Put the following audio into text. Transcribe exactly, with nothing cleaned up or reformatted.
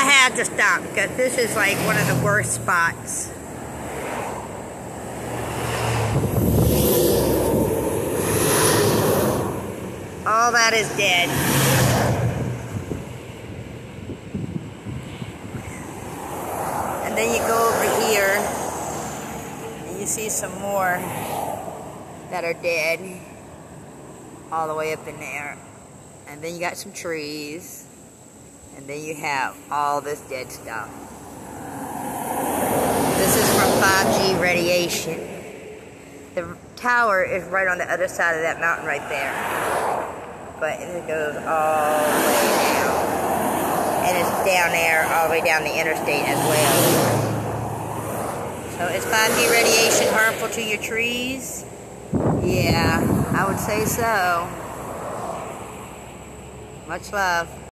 I had to stop because this is like one of the worst spots. All that is dead. And then you go over here and you see some more that are dead all the way up in there. And then you got some trees. And then you have all this dead stuff. This is from five G radiation. The tower is right on the other side of that mountain right there. But it goes all the way down. And it's down there, all the way down the interstate as well. So is five G radiation harmful to your trees? Yeah, I would say so. Much love.